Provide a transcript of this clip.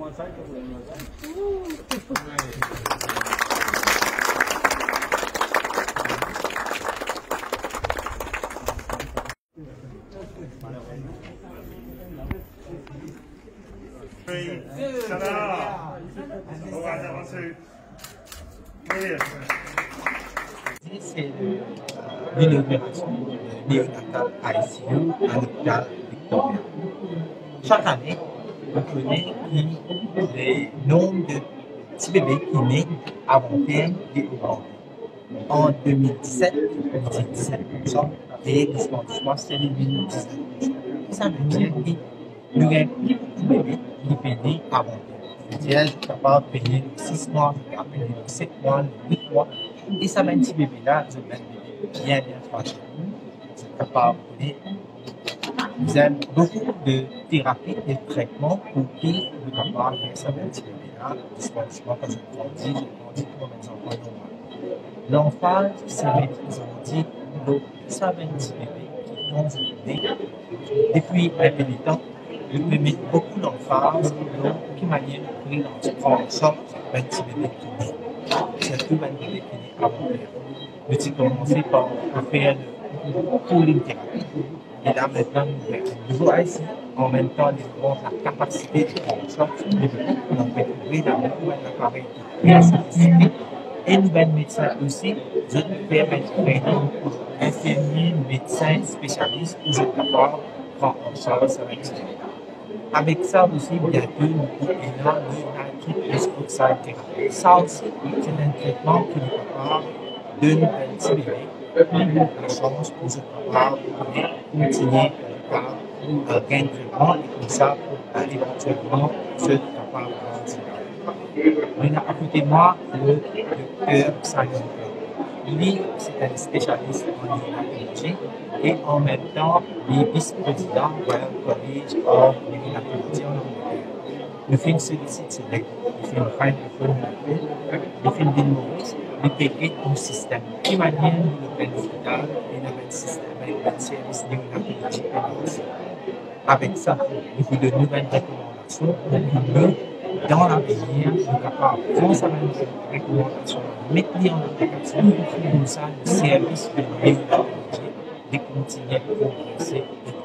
Three, ta-da! All right, that one too. Brilliant. C'est l'inauguration du néonatal haïtien à l'hôpital Victoria. Chaque année, on connaît le nombre de petits bébés qui naissent avant terme et augmenté. En 2017, on dit 17%, et l'exploitation, c'est de 2019%. Ça veut dire que nous avons plus de bébés qui naissent avant terme. C'est-à-dire, je suis capable de payer 6 mois, je suis capable de payer 7 mois, 8 mois. Et ça va un petit bébé-là, c'est un bébé bien tranché. C'est capable de vous avez beaucoup de thérapies et de traitements pour que vous capable de faire ça un petit bébé-là, disponible quand je grandis pour mes enfants normaux. L'emphase, c'est les dit, donc, ça va un petit bébé qui tombe depuis un peu de temps. Je peux mettre beaucoup d'emphase dans quelle manière de prendre ça, un petit bébé qui naît. C'est tout un bébé qui naît avant l'heure. Je vais commencer par faire le cooling thérapie. Et là, maintenant, nous avons un nouveau IC. En même temps, nous avons la capacité de prendre ça. Nous peut trouver dans un appareil très sophistiqué. Et nous avons médecins aussi. Je vais permettre pour infirmiers, médecins, spécialistes, vous êtes capables de prendre en charge ça avec ça. Avec ça aussi, bientôt, nous pouvons énormément de outside thérapie. Ça aussi, c'est un traitement qui est capable de nous intimider, la chance pour être capable de continuer par un gain de traitement et comme ça, pour éventuellement se capable de grandir. On a à côté de moi le docteur Simon. Lui, c'est un spécialiste en immunologie et en même temps, il est vice-président du College of Immunology en Angleterre. Le film sollicite ses règles, le film francophone, le film d'Inmoris, le paquet du système. De manière, le l'hôpital et le système avec le service d'immunologie et avec ça, il faut de nouvelles recommandations pour nous, dans l'avenir, nous sommes capables de prendre sa recommandation, mettre en application, comme ça, le service de l'immunologie, de continuer à progresser.